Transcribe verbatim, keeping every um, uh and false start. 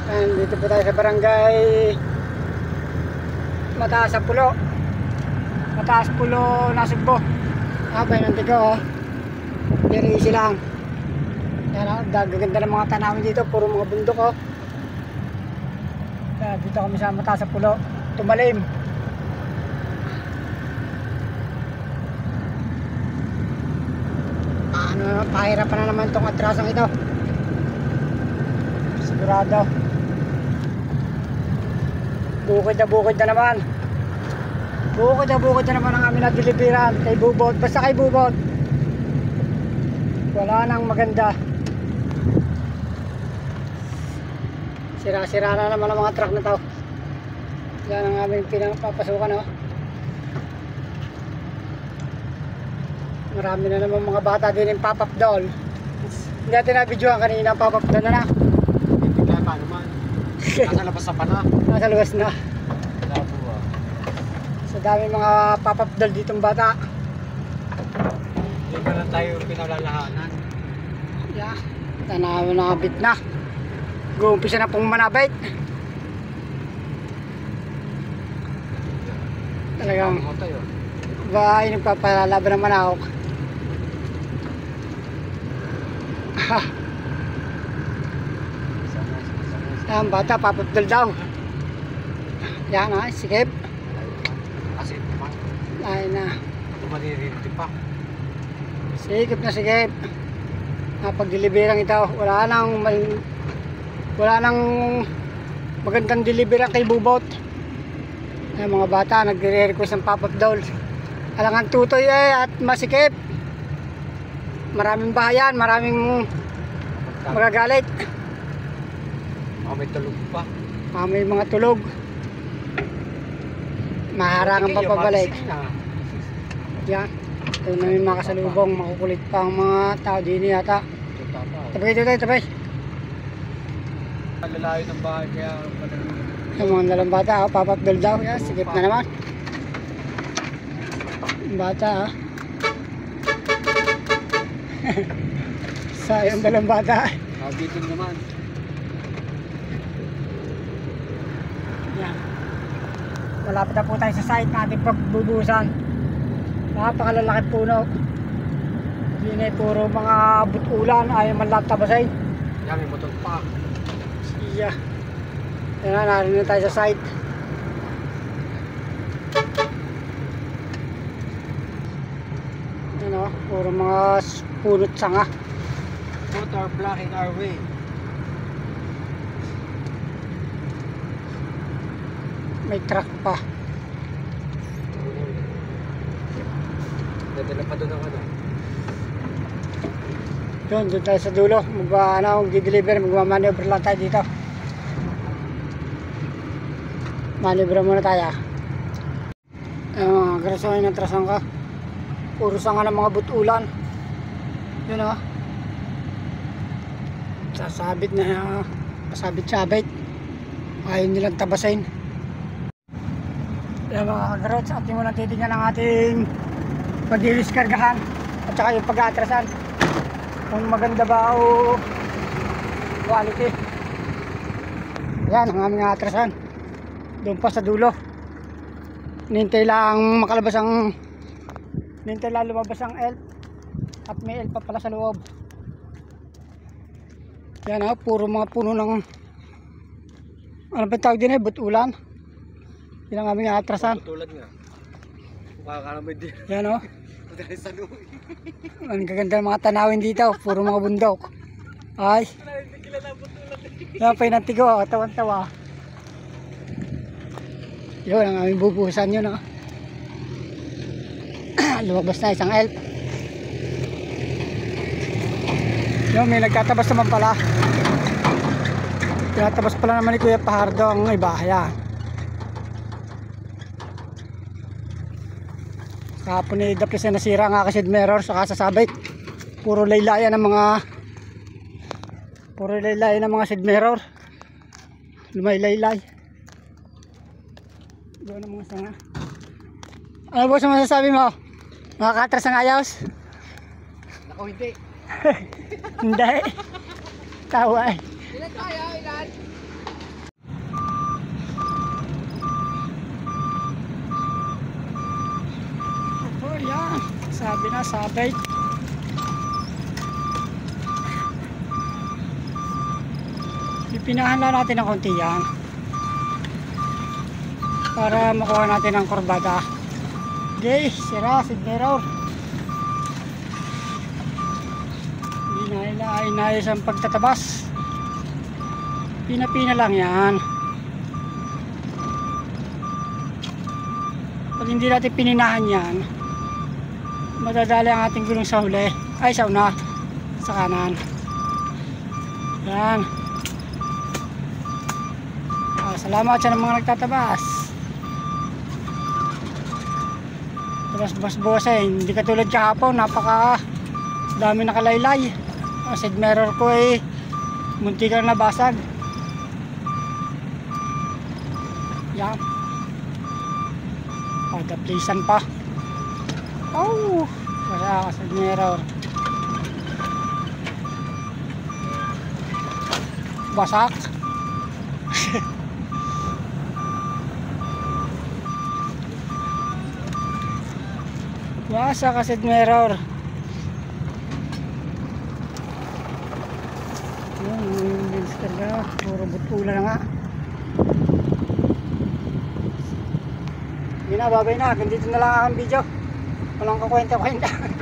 And dito po tayo sa barangay Mataas sa Pulo. Mataas Pulo, Nasugbo. Abay ng tigo, oh. Very easy lang. Yan, oh. Gaganda ng mga tanawin dito. Puro mga bundok, oh. Yan, dito kami sa Mataas sa Pulo. Tumalim. Ano, pahirapan na naman itong atrasang ito. Sigurado. Bukod na bukod na naman. Bukod na bukod na naman ang amin na deliveran kay Bubot. Basta kay Bubot, wala nang maganda. Sira-sira na naman ang mga truck na to. Yan ang aming pinapapasukan, oh. Marami na naman mga bata din yung pop-up doll. Hindi natin na-videoan kanina ang pop-up doll na na. Hindi kaya pa naman. Nasa labas na pa na. Nasa labas na. Labo ah. Sa dami mga pop-up doll ditong bata. Hindi ba lang tayo pinalalahanan? Yeah. Tanaw na bit na. Gumpisa na pong manabit. Talagang Ano tayo? ba ay nagpapalaban ng manahok. Ang bata pop-up doll daw. Yan na, sikip. Kasi naman. Ay na. Tumalirindi pa. Sikip na sikip. Napag-deliverang ito. Wala nang mal- wala nang magandang deliverang kay Bubot. Ay, mga bata nagre-request ng pop-up doll. Alangan tutoy eh at masikip. Maraming bahayan, maraming magagalit. Oh, may tulog pa. Ah, may mga tulog. Maharangan pa pabalik. Yan. Ito na may mga kasalubong. Makukulit pa ang mga tao din yata. Tabay dito tayo, tabay. Lalayo ng bahay kaya Yung mga dalang bata, oh, pop-up doll daw. Yan, sikip na naman. Bata, ah. Sayang dalang bata. Nabitin naman. Yan. Malapit na po tayo sa site natin pagbubusan. Napakalalaki puno. Yun ay puro mga butulan. Ayaw man lang tabasin. Yan, may motor pa. Siya. Yan na, narinig na tayo sa site. Yan, oh, puro mga punot sanga. Both are blocking our way. May truck pa. Dadala pa doon ang ano. Doon, doon tayo sa dulo. Mag, ano, mag-deliver, magmamaneuver lang tayo dito. Maneuver muna tayo. Ayun, mga grasoy ng trasan ka. Puro sanga ng mga butulan. Yun, oh. Sasabit na, pasabit-sabit. Ayaw nilang tabasin. Yan mga kagrots, ating mo lang titignan ang ating pag-diliskargahan at saka yung pag-aatrasan kung maganda ba o quality. Yan ang aming aatrasan doon pa sa dulo. Nintay lang makalabas ang nintay lang lumabas ang elf at may elf pa pala sa loob. Yan, ha, puro mga puno ng ano ba tawag din eh, butulan. Yan ang aming aatrasan. Tulad nga. Makakalamay din. Yan, oh. Dahil sa luwi. Ang gaganda ng mga tanawin dito. Puro mga bundok. Ay. Yan pa yung nantigo. Tawan-tawa. Yun ang aming bubuhusan yun, oh. Lumabas na isang elf. Yun, may nagtatabas naman pala. Tinatabas pala naman ni Kuya Pahardo ang iba. Yan. Kahapon ni Dapis na nasira ang aking side mirror saka sasabit. Puro laylayan ng mga Puro laylayan ng mga side mirror. Lumay-laylay. Doon ang mga sanga. Ano ba sa masasabi mo? Makakatras ang ayos? Naku, hindi. Hindi. Tawa eh. Ilan tayo? Ilan? Sabi na, sabay. Pipinahan lang natin ng konti yan. Para makuha natin ang kurbada. Okay, sira, seat mirror. Hindi na inayos ang pagtatabas. Pina-pina lang yan. Pag hindi natin pininahan yan, madadali ang ating gulong sa huli. Ay, sa una. Sa kanan. Yan. Ah, salamat sa mga nagtatabas. Tabas-bas eh. Hindi katulad kahapon. Napaka dami nakalaylay. Ang side mirror ko eh munti ka nabasag. Yan. Padaplisan pa. Oh, wala ka side mirror. Basak. Basa ka side mirror. Yan, yung lens talaga. Puro butula na nga. Hindi na, babay na. Ganito na lang ang video. Walang kakwenta-kwenta.